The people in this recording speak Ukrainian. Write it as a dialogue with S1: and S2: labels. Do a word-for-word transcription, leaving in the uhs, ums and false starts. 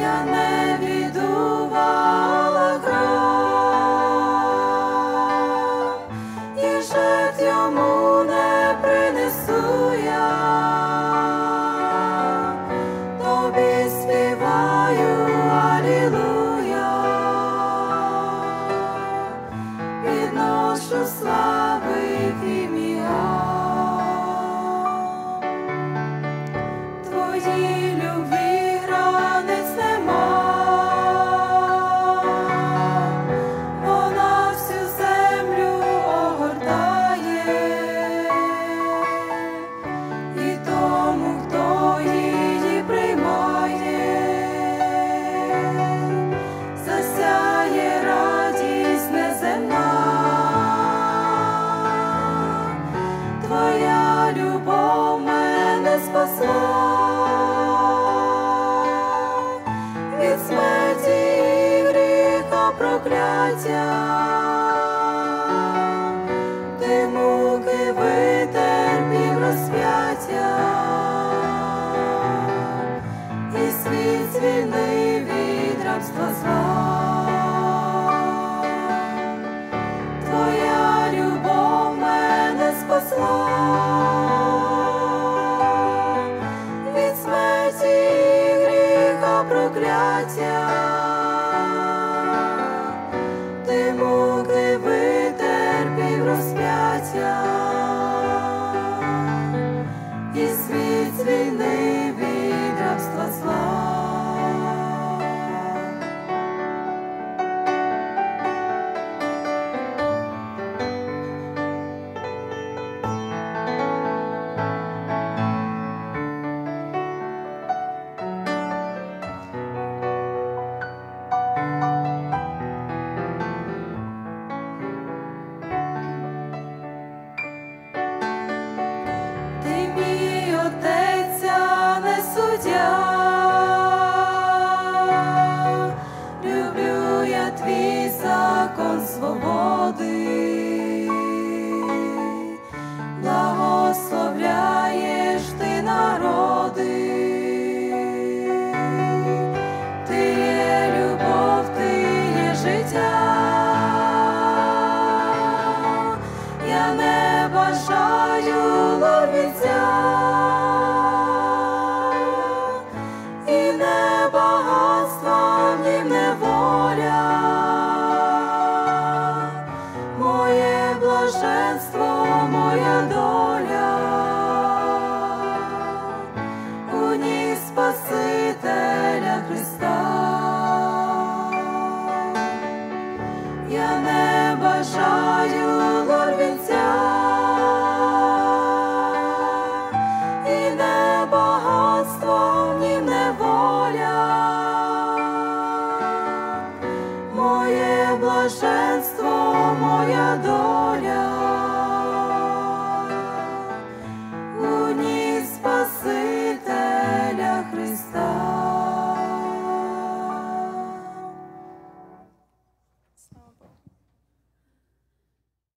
S1: я не віддувала кров, і жертв йому не принесу я. Тобі співаю алілуя, підношу слави ім'я. Твоїй любві границь нема, вона всю землю огортає, і тому, хто її приймає, засяє радість неземна. Твоя любов мене спасла від смерті і гріха прокляття. Ти муки витерпів розп'яття, і світ звільнив від рабства зла. Твоя любов мене спасла від смерті і гріха прокляття. Ти муки витерпів розп'яття, і світ звільнив від рабства зла. Ти мій отець, а не суддя, люблю я твій закон свободи, благословляєш ти народи. Ти є любов, ти є життя, я не бажаю ловіця, і не багатства, в нім неволя. Моє блаженство, моя доля, у ній Спасителя Христа.